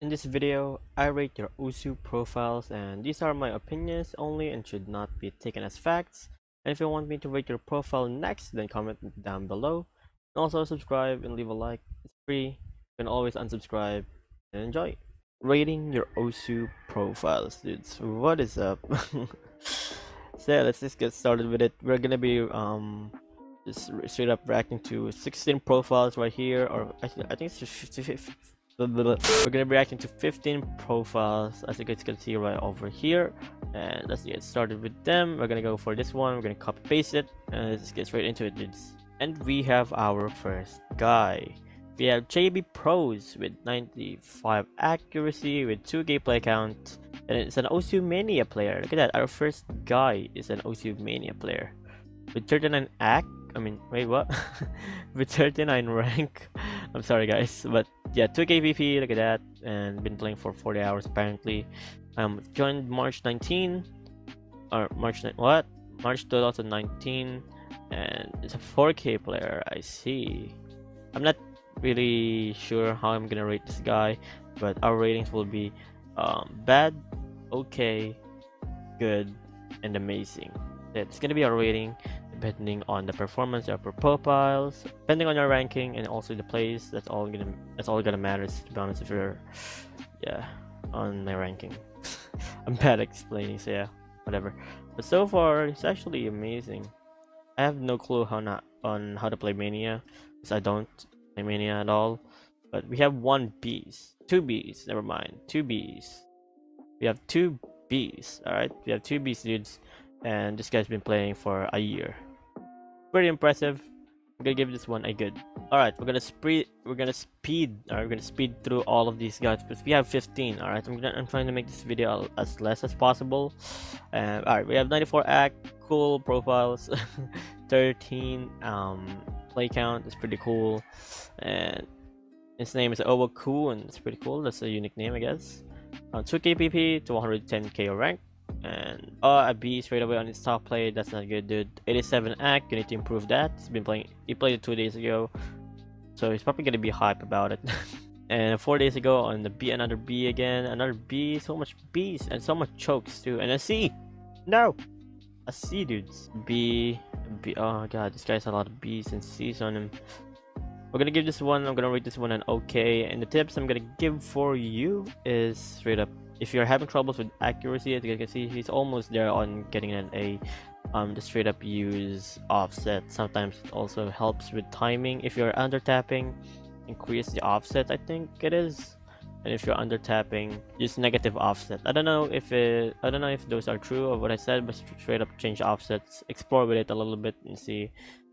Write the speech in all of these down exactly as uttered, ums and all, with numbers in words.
In this video, I rate your Usu profiles, and these are my opinions only and should not be taken as facts. And if you want me to rate your profile next, then comment down below. And also subscribe and leave a like. It's free. You can always unsubscribe and enjoy. Rating your Osu profiles, dudes. What is up? So yeah, let's just get started with it. We're gonna be um just straight up reacting to sixteen profiles right here, or I, th I think it's fifty. We're gonna be reacting to fifteen profiles, as you guys can see right over here. And let's get started with them. We're gonna go for this one. We're gonna copy paste it, and let's get straight into it, dudes. And we have our first guy. We have J B Pros with ninety-five accuracy with two K play count, and it's an Osu Mania player. Look at that, our first guy is an Osu Mania player with thirty-nine ac. I mean, wait, what? With thirty-nine rank. I'm sorry, guys, but yeah, two K P P. Look at that, and been playing for forty hours apparently. Um, joined March nineteenth, or March what? March two thousand nineteen, and it's a four K player. I see. I'm not really sure how I'm gonna rate this guy, but our ratings will be um, bad, okay, good, and amazing. It's gonna be our rating depending on the performance of our profiles, depending on your ranking, and also the plays. That's all gonna that's all gonna matters, to be honest. If you're yeah on my ranking. I'm bad at explaining, so yeah, whatever. But so far it's actually amazing. I have no clue how not on how to play Mania, because I don't play Mania at all. But we have one B's, two B's, never mind, two B's. We have two B's, alright? We have two B's, dudes, and this guy's been playing for a year. Pretty impressive. I'm gonna give this one a good. Alright, we're gonna speed we're gonna speed alright, we're gonna speed through all of these guys, because we have fifteen. Alright, I'm gonna I'm trying to make this video as less as possible. And alright, we have ninety-four act, cool profiles, thirteen um play count, it's pretty cool, and his name is Owaku, and it's pretty cool. That's a unique name, I guess. Uh, two K P P to one hundred ten K rank, and uh, a B straight away on his top play. That's not good, dude. eighty-seven act, you need to improve that. He's been playing, he played it two days ago, so he's probably gonna be hype about it. And four days ago on the B, another B again, another B, so much B's and so much chokes too, and a C. No, a C, dudes. B, B. Oh god, this guy has a lot of B's and C's on him. We're gonna give this one, I'm gonna rate this one an okay, and the tips I'm gonna give for you is straight up, if you're having troubles with accuracy, as you can see, he's almost there on getting an A. Um, just straight up use offset. Sometimes it also helps with timing. If you're under tapping, increase the offset, I think it is. And if you're under tapping, use negative offset. I don't know if it, I don't know if those are true of what I said, but straight up change offsets, explore with it a little bit and see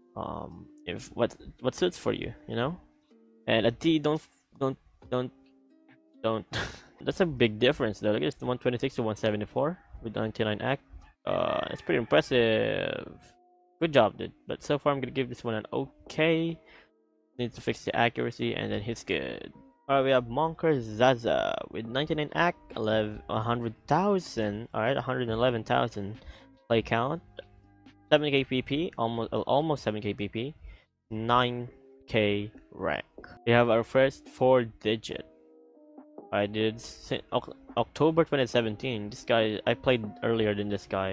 um if what what suits for you, you know. And a D, don't don't don't don't that's a big difference though. Look at this, one twenty-six to one seventy-four with ninety-nine act. Uh it's pretty impressive. Good job, dude. But so far I'm gonna give this one an okay. Needs to fix the accuracy, and then he's good. Alright, we have Monker Zaza with ninety-nine act, eleven one hundred thousand. Alright, one hundred eleven thousand play count, seven K P P, almost uh, almost seven K P P, nine K rank. We have our first four digit. I did October twenty seventeen. This guy, I played earlier than this guy,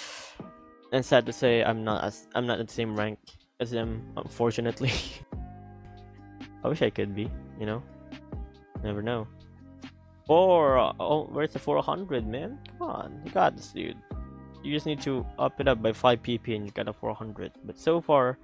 and sad to say, I'm not as I'm not at the same rank as him, unfortunately. I wish I could be, you know. Never know. Four. Oh, where's the four hundred, man? Come on, you got this, dude. You just need to up it up by five P P and you got a four hundred. But so far,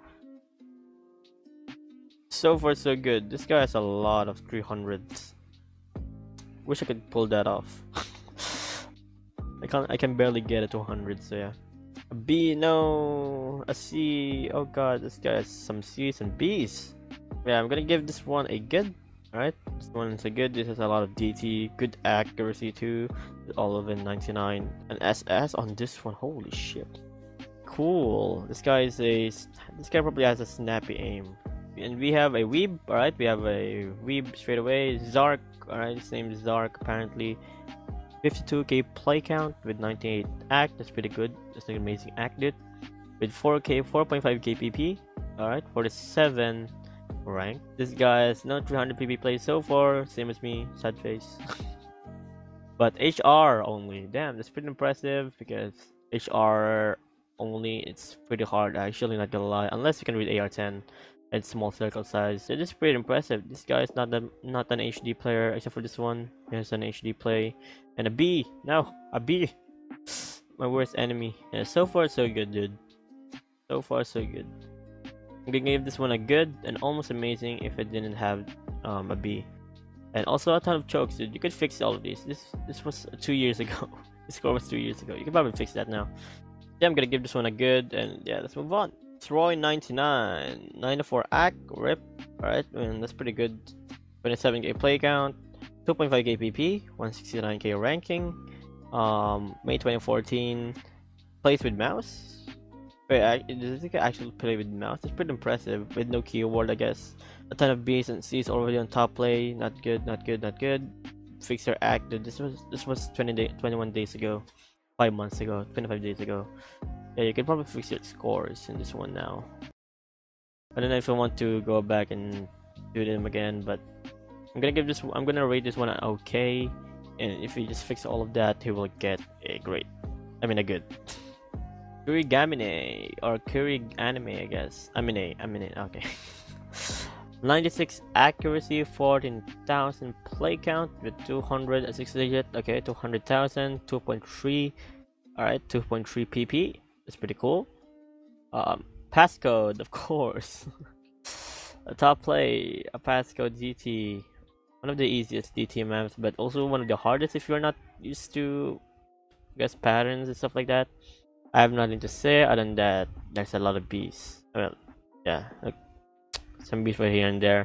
so far so good. This guy has a lot of three hundreds. Wish I could pull that off. I can't. I can barely get it to one hundred. So yeah. A B, no. A C. Oh god, this guy has some C's and B's. Yeah, I'm gonna give this one a good. Alright, this one is a good. This has a lot of D T, good accuracy too. All of it ninety-nine. And S S on this one. Holy shit. Cool. This guy is a. This guy probably has a snappy aim. And we have a Weeb. Alright, we have a Weeb straight away. Zark. Alright, his name is Zark apparently. fifty-two K play count with ninety-eight act. That's pretty good. That's an amazing act, dude. With four K, four point five K P P. Alright, forty-seven rank. This guy has no three hundred P P play so far, same as me, sad face. But H R only, damn, that's pretty impressive because H R only, it's pretty hard actually, not gonna lie, unless you can read A R ten and small circle size. It is pretty impressive. This guy is not, the, not an H D player except for this one. He has an H D play and a B, no, a B. My worst enemy. Yeah, so far so good, dude. So far so good. I'm gonna give this one a good and almost amazing if it didn't have um, a B. And also a ton of chokes, dude. You could fix all of these. This this was two years ago. This score was two years ago. You can probably fix that now. Yeah, I'm gonna give this one a good, and yeah, let's move on. Troy ninety-nine, ninety-four A C, rip. Alright, and that's pretty good. twenty-seven K play count, two point five K P P, one sixty-nine K ranking. Um, May twenty fourteen, plays with mouse. Wait, I, does it actually play with mouse? It's pretty impressive with no keyboard, I guess. A ton of B's and C's already on top play. Not good, not good, not good. Fixer acted. This was this was twenty day, twenty-one days ago, five months ago, twenty-five days ago. Yeah, you can probably fix your scores in this one now. I don't know if I want to go back and do them again, but I'm gonna give this. I'm gonna rate this one an okay, and if he just fix all of that, he will get a great. I mean a good. Kurigamine or Kuri anime, I guess. Amine, Amine. Okay. ninety-six accuracy, fourteen thousand play count with two hundred six digit. Okay, two hundred thousand, two point three. Alright, two point three P P. That's pretty cool. Um, passcode, of course. A top play, a passcode D T. One of the easiest D T maps, but also one of the hardest if you're not used to, I guess, patterns and stuff like that. I have nothing to say other than that there's a lot of bees. Well, yeah, like some bees right here and there.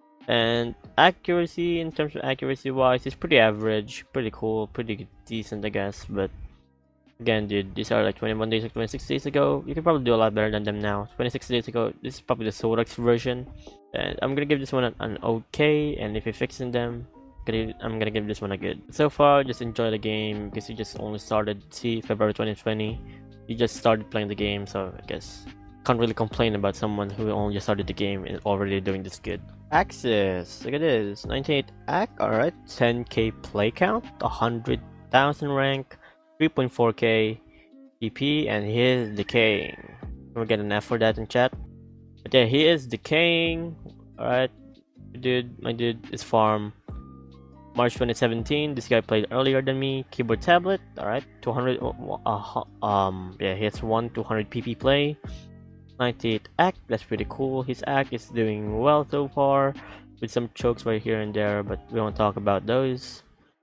And accuracy, in terms of accuracy wise, is pretty average, pretty cool, pretty decent, I guess. But again, dude, these are like twenty-one days or twenty-six days ago. You can probably do a lot better than them now. twenty-six days ago, this is probably the Sorax version. And I'm gonna give this one an, an okay, and if you're fixing them, I'm gonna give this one a good. So far, just enjoy the game because you just only started. See, February twenty twenty, you just started playing the game, so I guess can't really complain about someone who only just started the game and already doing this good. Axis, look at this, ninety-eight A C, alright, ten K play count, one hundred thousand rank, three point four K P P, and he is decaying. Can we get an F for that in chat? But yeah, he is decaying. Alright, dude, my dude is farm. March twenty seventeen, this guy played earlier than me. Keyboard tablet, alright, two hundred, uh, um, yeah, he has one two hundred P P play. ninety-eight A C, that's pretty cool. His A C is doing well so far, with some chokes right here and there, but we won't talk about those.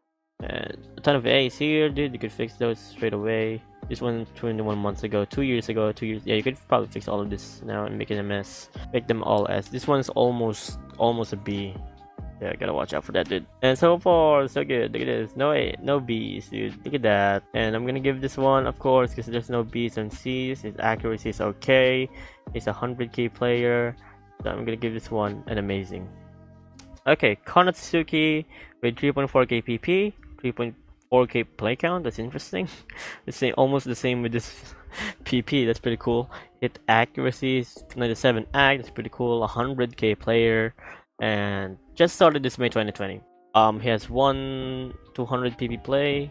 And a ton of A's here, dude, you could fix those straight away. This one twenty-one months ago, two years ago, two years, yeah, you could probably fix all of this now and make it a mess. Make them all S. This one's almost, almost a B. Yeah, I gotta watch out for that, dude. And so far, so good. Look at this. No A, no B's, dude. Look at that. And I'm gonna give this one, of course, because there's no B's and C's. His accuracy is okay. He's a one hundred K player. So I'm gonna give this one an amazing. Okay, Konatsuki with three point four K P P, three point four K play count. That's interesting. The same, almost the same with this P P. That's pretty cool. Hit accuracy is ninety-seven A C. That's pretty cool. one hundred K player. And just started this May twenty twenty. Um, he has one two hundred P P play,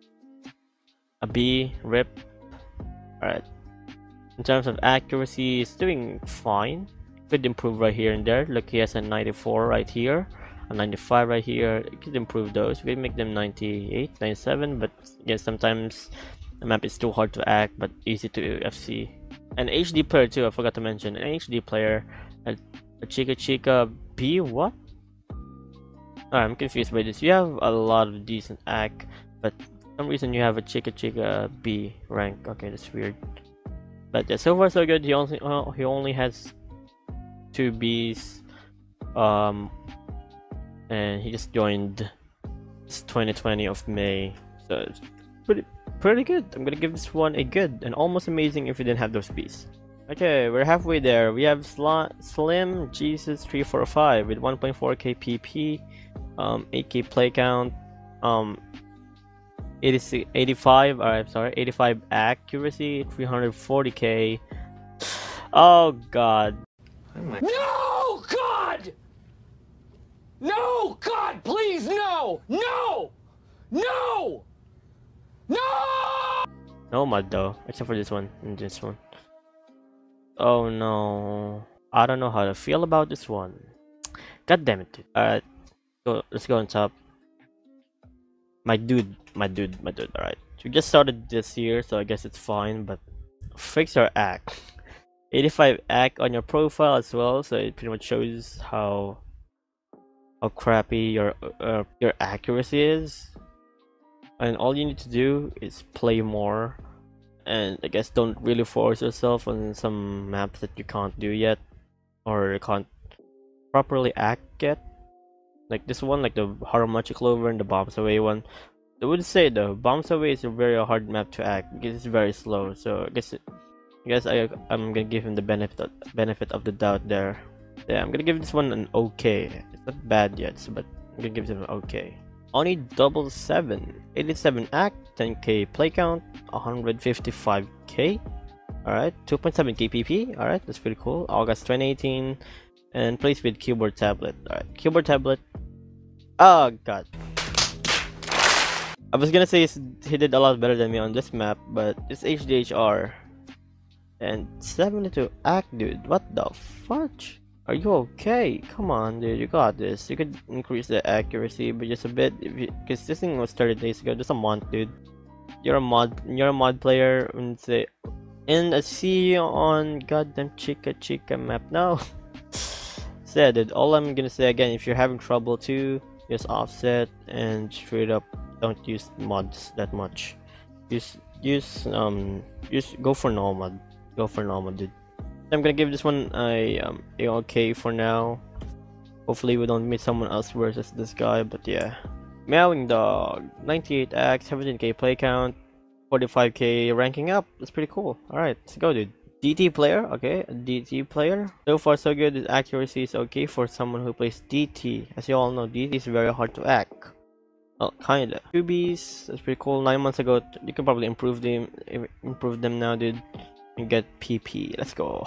a B, rip. Alright. In terms of accuracy, he's doing fine. Could improve right here and there. Look, he has a ninety-four right here, a ninety-five right here. You could improve those. We make them ninety-eight, ninety-seven, but yeah, sometimes the map is too hard to act, but easy to F C. An H D player too, I forgot to mention. An H D player, a, a Chica Chica B, what? Alright, I'm confused by this. You have a lot of decent A C, but for some reason you have a Chica Chica B rank. Okay, that's weird. But yeah, so far so good. He only uh, he only has two B's, um, and he just joined this twenty twenty of May, so it's pretty pretty good. I'm gonna give this one a good and almost amazing if we didn't have those B's. Okay, we're halfway there. We have Sl Slim Jesus three four five with one point four K P P, um, eight K play count, um, eighty-six, eighty-five. Alright, sorry, eighty-five accuracy, three hundred forty K. Oh God! Oh my no, God! No! God, please, no! No! No! No! No mud though, except for this one and this one. Oh no. I don't know how to feel about this one. God damn it, dude. Alright, go, let's go on top. My dude, my dude, my dude, alright. We just started this year, so I guess it's fine, but fix your act. eighty-five act on your profile as well, so it pretty much shows how how crappy your uh, your accuracy is. And all you need to do is play more, and I guess don't really force yourself on some maps that you can't do yet, or can't properly act yet. Like this one, like the Haramochi Clover and the Bombs Away one. I would say the Bombs Away is a very hard map to act because it's very slow. So I guess it, I guess I I'm gonna give him the benefit of, benefit of the doubt there. Yeah, I'm gonna give this one an okay. It's not bad yet, so, but I'm gonna give him an okay. Oni double seven, eighty-seven act, ten K play count, one hundred fifty-five K. Alright, two point seven K P P. Alright, that's pretty cool. August twenty eighteen, and plays with keyboard tablet. Alright, keyboard tablet. Oh god. I was gonna say he did a lot better than me on this map, but it's H D H R. And seventy-two act, dude. What the fudge? Are you okay? Come on, dude. You got this. You could increase the accuracy, but just a bit, because this thing was thirty days ago. Just a month, dude. You're a mod. You're a mod player, and say, and I see you on goddamn Chica Chica map now. Said it. All I'm gonna say again, if you're having trouble too, just offset and straight up don't use mods that much. Use use um use go for normal. Go for normal, dude. I'm gonna give this one a um a okay for now. Hopefully we don't meet someone else versus this guy, but yeah. Meowing Dog, ninety-eight act, seventeen K play count, forty-five K ranking up. That's pretty cool. Alright, let's go, dude. D T player, okay, a D T player. So far so good. His accuracy is okay for someone who plays D T. As you all know, D T is very hard to act. Well, kinda. Q Bs, that's pretty cool. Nine months ago, you can probably improve them, improve them now, dude. And get P P. Let's go.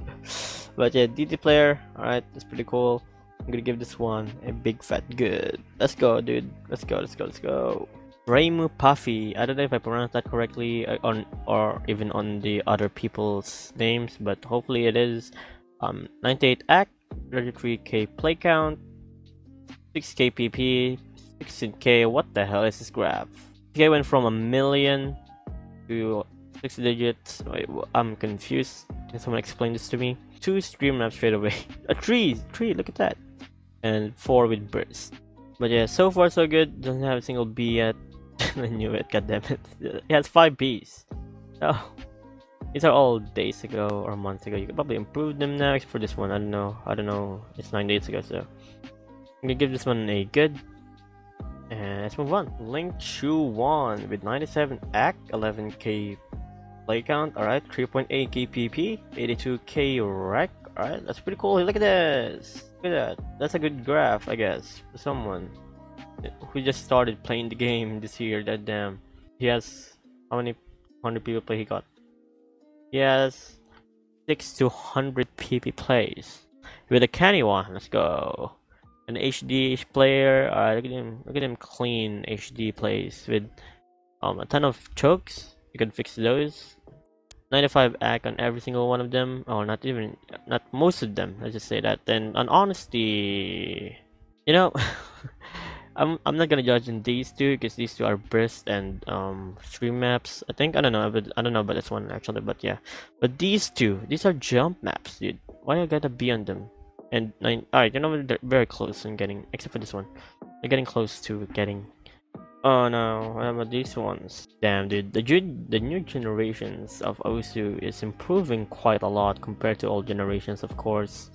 But yeah, D T player. Alright, that's pretty cool. I'm gonna give this one a big fat good. Let's go, dude. Let's go. Let's go. Let's go. Raimu Puffy. I don't know if I pronounced that correctly uh, on or even on the other people's names, but hopefully it is. Um, ninety-eight act, thirty-three K play count, six K P P, sixteen K. What the hell is this graph? I went from a million to six digits. Wait, I'm confused. Can someone explain this to me? Two stream maps straight away. A tree, tree. Look at that. And four with burst. But yeah, so far so good. Doesn't have a single B yet. I knew it. God damn it. It has five Bs. Oh, these are all days ago or months ago. You could probably improve them now. Except for this one, I don't know. I don't know. It's nine days ago, so I'm gonna give this one a good. And let's move on. Link Chu Wan with ninety-seven act, eleven K play count. Alright, three point eight K P P, eighty-two K rec. Alright, that's pretty cool. Look at this. Look at that. That's a good graph, I guess, for someone who just started playing the game this year. That damn. He has how many hundred people play he got? He has six to hundred P P plays with a canny one. Let's go. An H D player. Alright, look at him. Look at him clean H D plays with um a ton of chokes. You can fix those. ninety-five act on every single one of them. Oh, not even, not most of them. Let's just say that. Then on honesty, you know, I'm I'm not gonna judge in these two because these two are burst and um stream maps. I think I don't know, but I don't know about this one actually. But yeah, but these two, these are jump maps, dude. Why I gotta be on them? And nine. Alright, you know they're very close in getting, except for this one. They're getting close to getting. Oh no, what about these ones? Damn, dude, the the new generations of Osu is improving quite a lot compared to old generations, of course.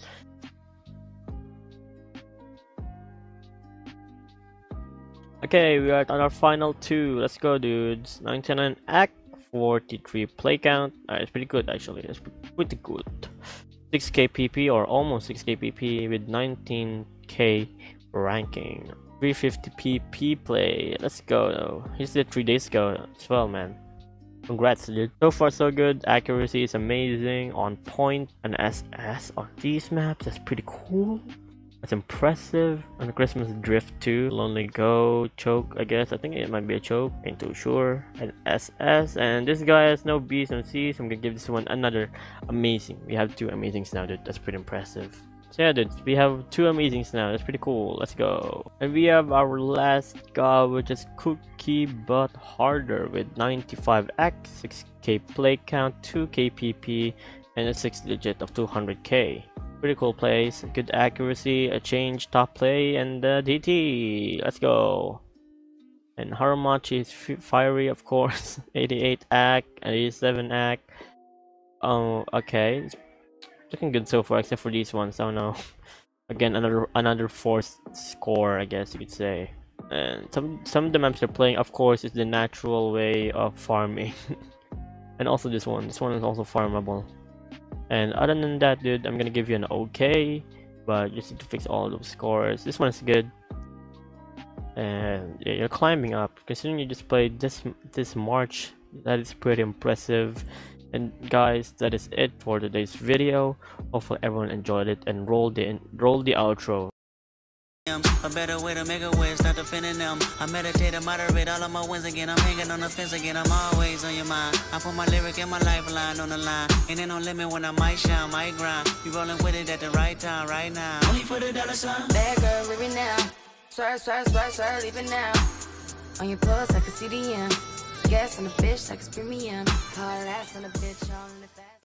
Okay, we are on our final two. Let's go, dudes. ninety-nine act, forty-three play count. Alright, it's pretty good actually. It's pretty good. six K P P or almost six K P P with nineteen K ranking. three fifty P P play. Let's go though. He did three days ago as well, man. Congrats, dude. So far so good. Accuracy is amazing. On point. An S S on these maps. That's pretty cool. That's impressive. And the Christmas Drift two, Lonely Go, Choke, I guess. I think it might be a choke, ain't too sure. And S S, and this guy has no B's and C's, so I'm gonna give this one another amazing. We have two amazings now, dude. That's pretty impressive. So yeah, dude, we have two amazings now. That's pretty cool. Let's go. And we have our last guy, which is Cookie But Harder with ninety-five X, six K play count, two K P P, and a six digit of two hundred K. Pretty cool plays, good accuracy, a change, top play, and uh, D T. Let's go. And Haramachi is fiery, of course. eighty-eight A C, eighty-seven A C. Oh, okay. It's looking good so far, except for these ones. I don't know. Again, another another forced score, I guess you could say. And some some of the maps they're playing, of course, is the natural way of farming. And also this one. This one is also farmable. And other than that, dude, I'm gonna give you an okay, but you just need to fix all those scores. This one is good. And yeah, you're climbing up. Considering you just played this this March, that is pretty impressive. And guys, that is it for today's video. Hopefully everyone enjoyed it, and roll the roll the outro. A better way to make a way, start defending them. I meditate and moderate all of my wins again. I'm hanging on the fence again, I'm always on your mind. I put my lyric and my lifeline on the line. Ain't there no limit when I might shine, might grind. You rolling with it at the right time, right now. Only for the dollar sign. Bad girl, living now. Swear, swear, swear, swear, leaving now. On your pulse, I can see the M. Gas on the bitch, like it's premium. Hard ass on the bitch, all in the back.